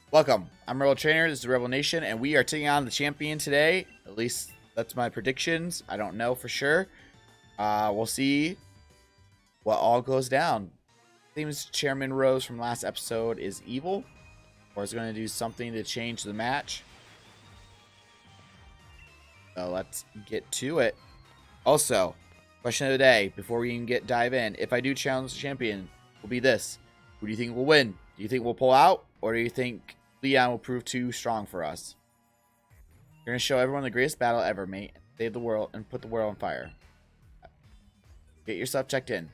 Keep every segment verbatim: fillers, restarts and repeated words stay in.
Welcome. I'm Rebel Trainer. This is the Rebel Nation, and we are taking on the champion today. At least that's my predictions. I don't know for sure. Uh, we'll see what all goes down. Seems Chairman Rose from last episode is evil, or is going to do something to change the match. So let's get to it. Also, question of the day before we even get dive in: if I do challenge the champion, will be this: who do you think will win? Do you think we'll pull out, or do you think Leon will prove too strong for us? You're gonna show everyone the greatest battle ever, mate. Save the world and put the world on fire. Get yourself checked in.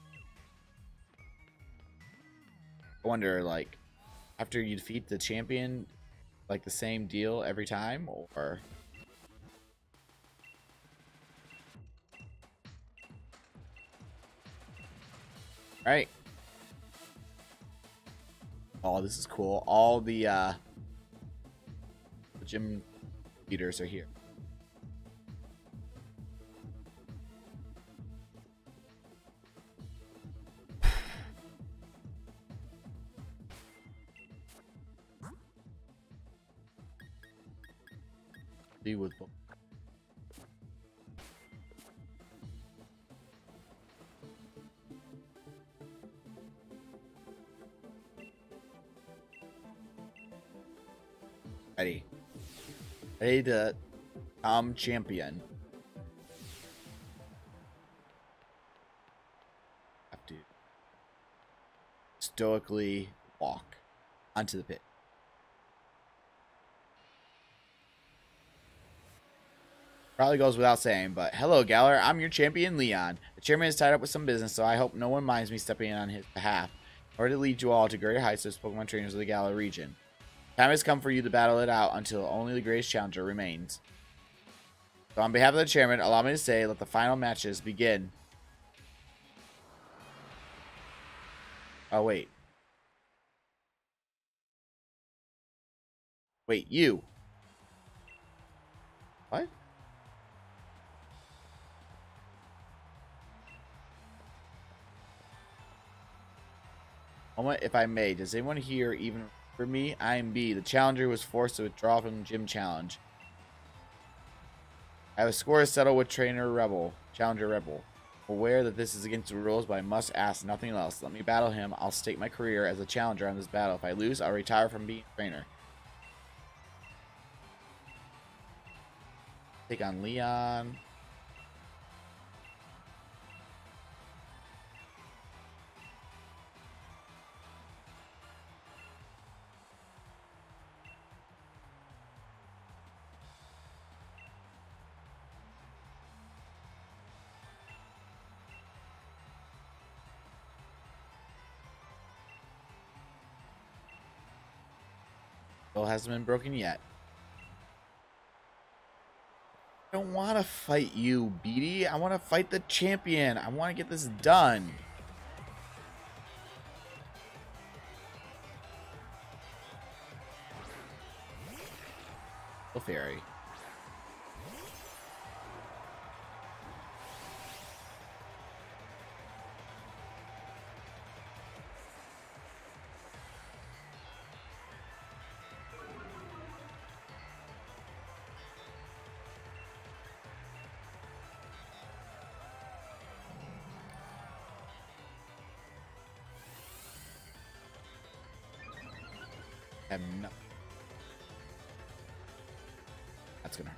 I wonder, like, after you defeat the champion, like the same deal every time, or... Alright. Oh, this is cool. All the, uh, the gym leaders are here. Be with both. Ready. Ready to become champion. Have to stoically walk onto the pit. Probably goes without saying, but hello, Galar. I'm your champion, Leon. The chairman is tied up with some business, so I hope no one minds me stepping in on his behalf, or to lead you all to greater heights as Pokemon trainers of the Galar region. Time has come for you to battle it out until only the greatest challenger remains. So on behalf of the chairman, allow me to say, let the final matches begin. Oh, wait. Wait, you. What? Moment, if I may, does anyone here even... For me, I am B. The challenger was forced to withdraw from the gym challenge. I have a score to settle with Trainer Rebel. Challenger Rebel. Aware that this is against the rules, but I must ask nothing else. Let me battle him. I'll stake my career as a challenger on this battle. If I lose, I'll retire from being a trainer. Take on Leon. Still hasn't been broken yet. I don't want to fight you, Beatty. I want to fight the champion. I want to get this done. Oh, fairy. I have no. That's gonna hurt.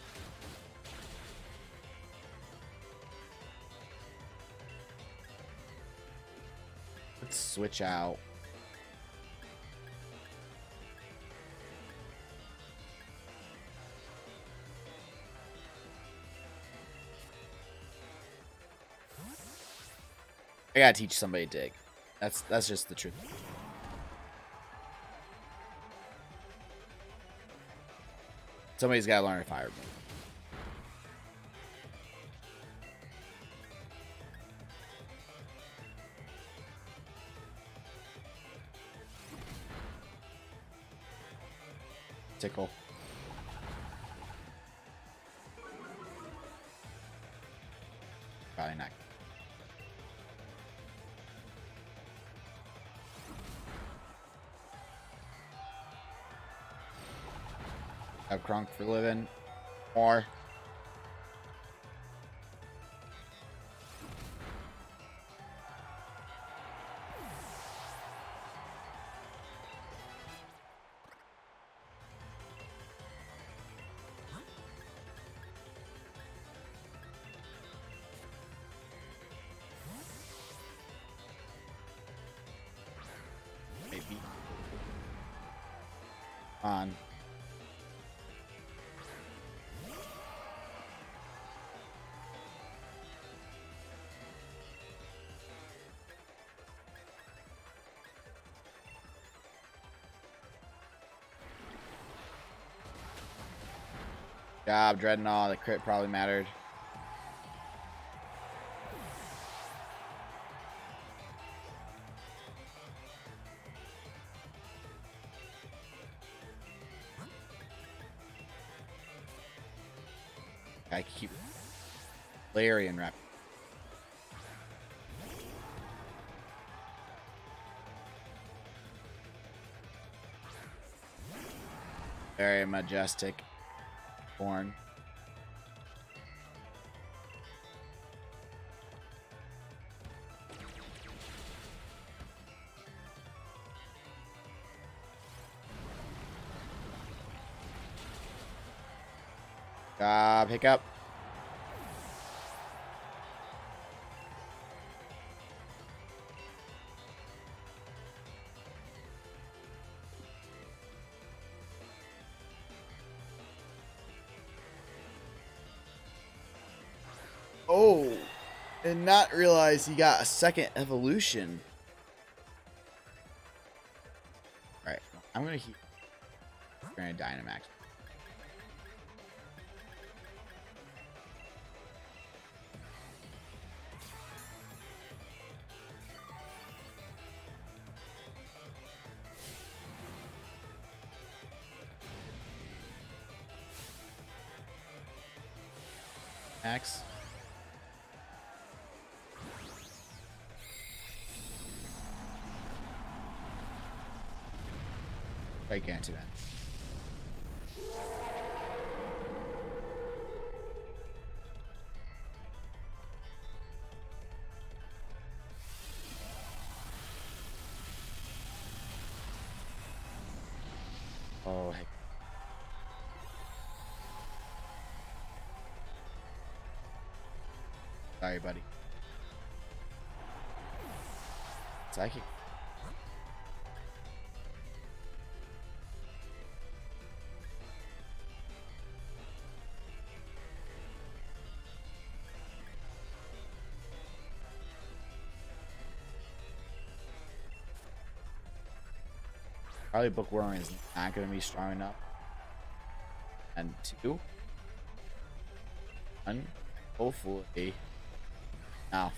Let's switch out. I gotta teach somebody to dig. That's that's just the truth. Somebody's gotta learn a fire move. Tickle. Probably not. Have Kronk for living. More. Maybe. On. Job, Dreadnought. The crit probably mattered. I keep Galarian rep. Very majestic. Born. Job, hiccup. Oh, did not realize he got a second evolution. Alright, I'm gonna keep gonna Dynamax. Max. Gigantic. Oh, heck. Sorry, buddy. Psychic. Probably Bookworm is not going to be strong enough. And two. One. Hopefully. Enough.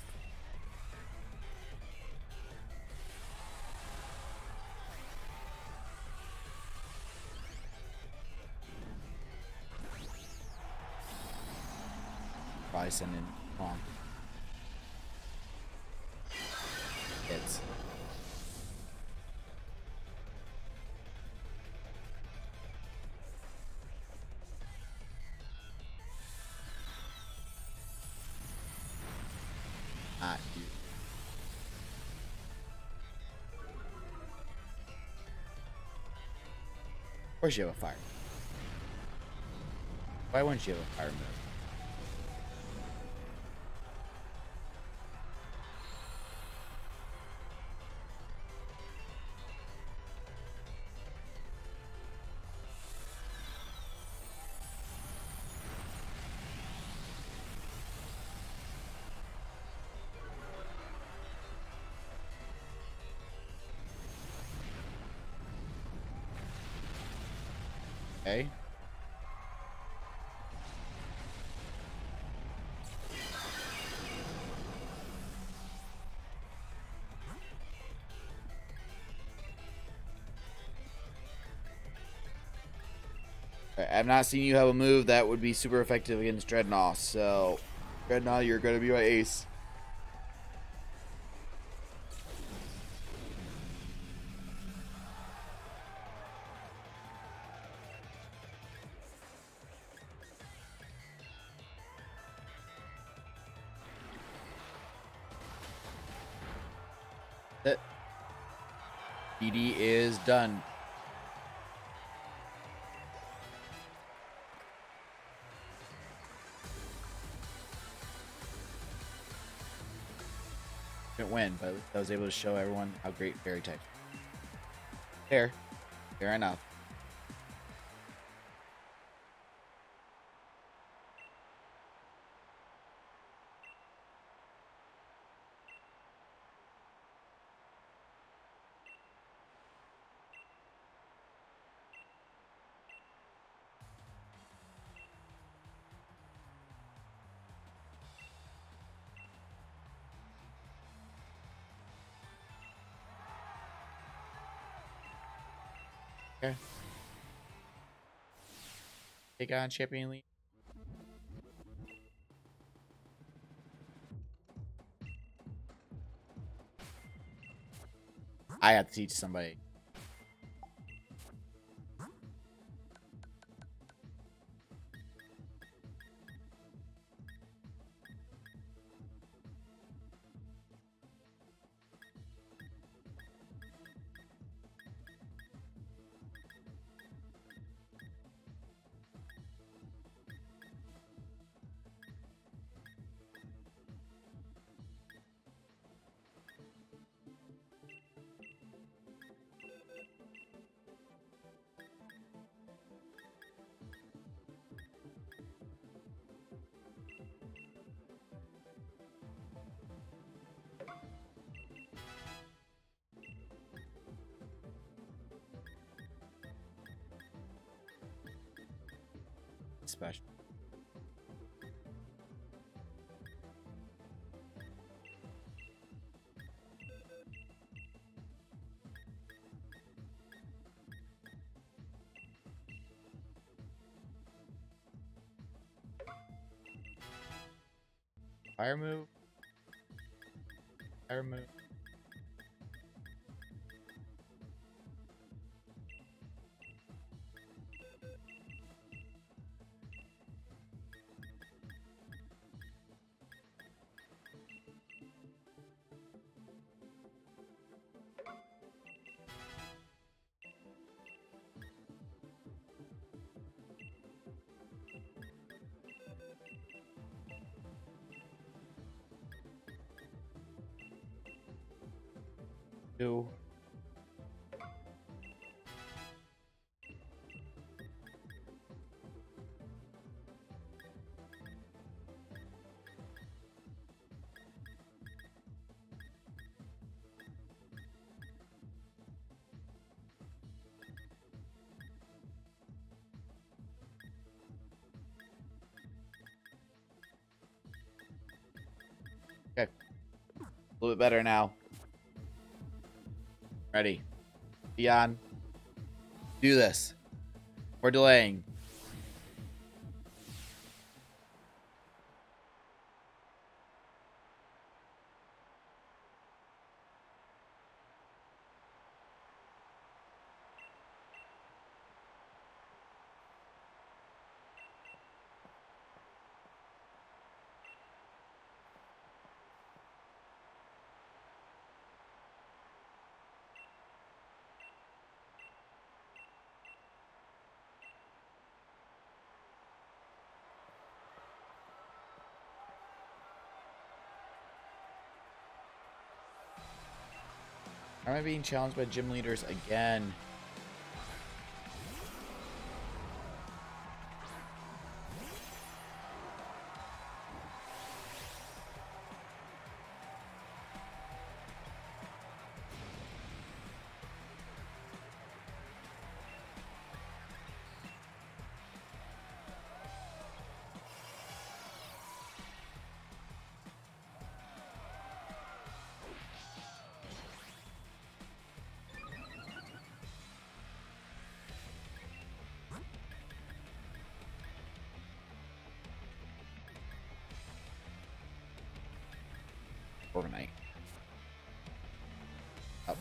Probably send in Kong. Hits. Not you. Of course you have a fire. Why wouldn't you have a fire move? Okay. I've not seen you have a move that would be super effective against Dreadnought, so Dreadnought, you're going to be my ace. P D is done. Didn't win, but I was able to show everyone how great fairy type. Fair. Fair enough. Okay. Take on Champion League. I have to teach somebody. Special. Fire move. Fire move. Two. Okay. A little bit better now. Ready. Dion. Do this. We're delaying. Am I being challenged by gym leaders again? Overnight. Up.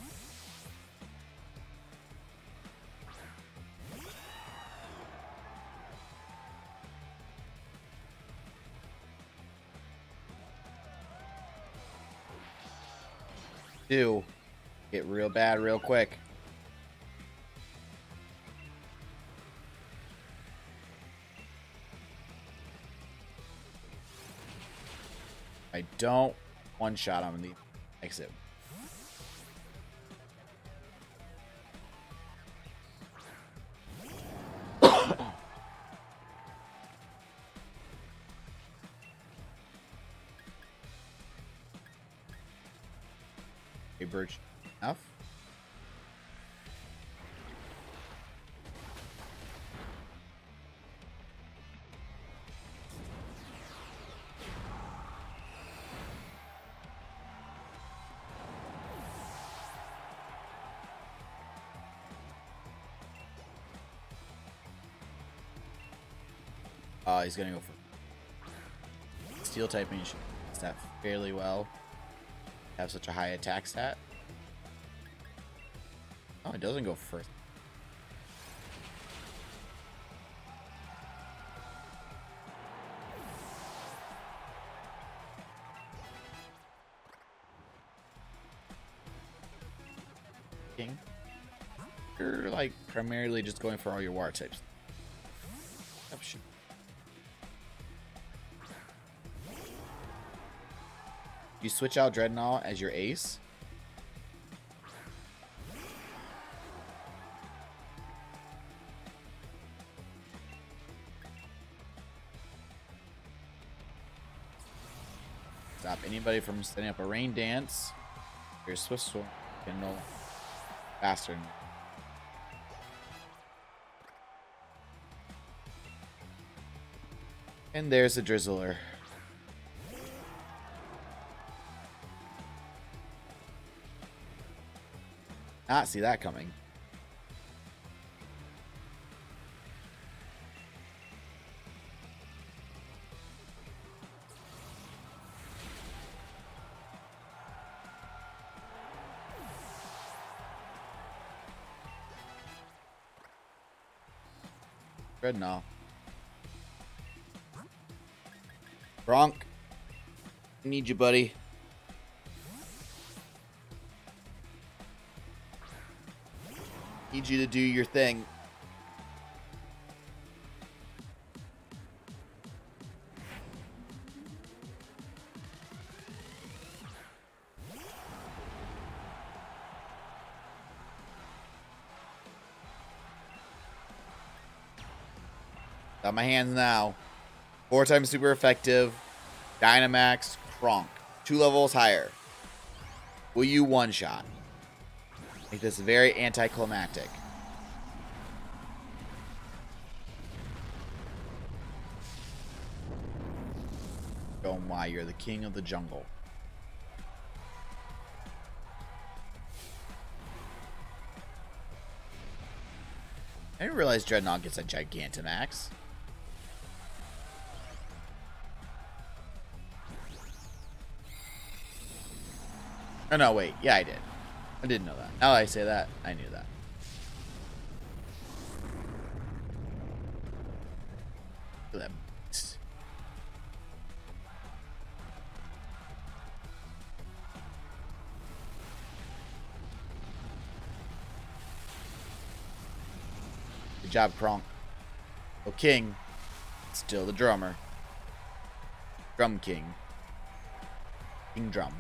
Two. Get real bad real quick. I don't one shot on the exit. A birch enough. Oh, he's gonna go for steel typing. Should stat fairly well. Have such a high attack stat. Oh, it doesn't go first. King. You're like primarily just going for all your water types. Oh, shoot. You switch out Dreadnought as your ace. Stop anybody from setting up a rain dance. Your Swift Sword can no faster. And there's the Drizzler. Not see that coming. Dreadnought. Bronk. I need you, buddy. Need you to do your thing. Got my hands now. Four times super effective. Dynamax, Kronk. Two levels higher. Will you one shot? Make this very anticlimactic. Oh my, you're the king of the jungle. I didn't realize Dreadnought gets a Gigantamax. Oh no, wait. Yeah, I did. I didn't know that. Now that I say that, I knew that. Look at that. Good job, Kronk. Oh, King. Still the drummer. Drum King. King Drum.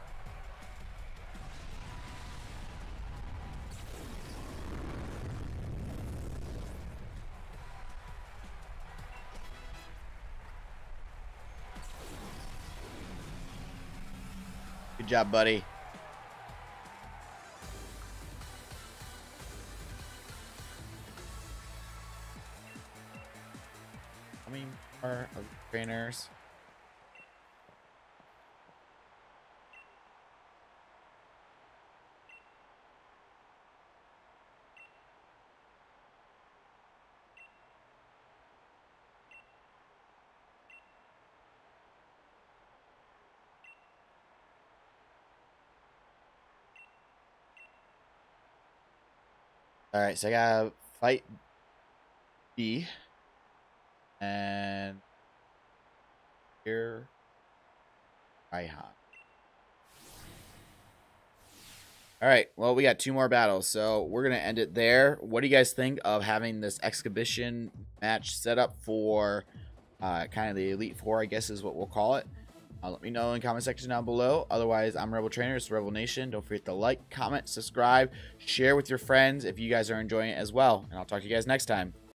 Good job, buddy. How many more of the trainers? Alright, so I gotta fight B. And here Raihan. Alright, well, we got two more battles, so we're gonna end it there. What do you guys think of having this exhibition match set up for uh, kind of the Elite Four, I guess is what we'll call it? Uh, let me know in the comment section down below. Otherwise, I'm Rebel Trainer. It's Rebel Nation. Don't forget to like, comment, subscribe, share with your friends if you guys are enjoying it as well. And I'll talk to you guys next time.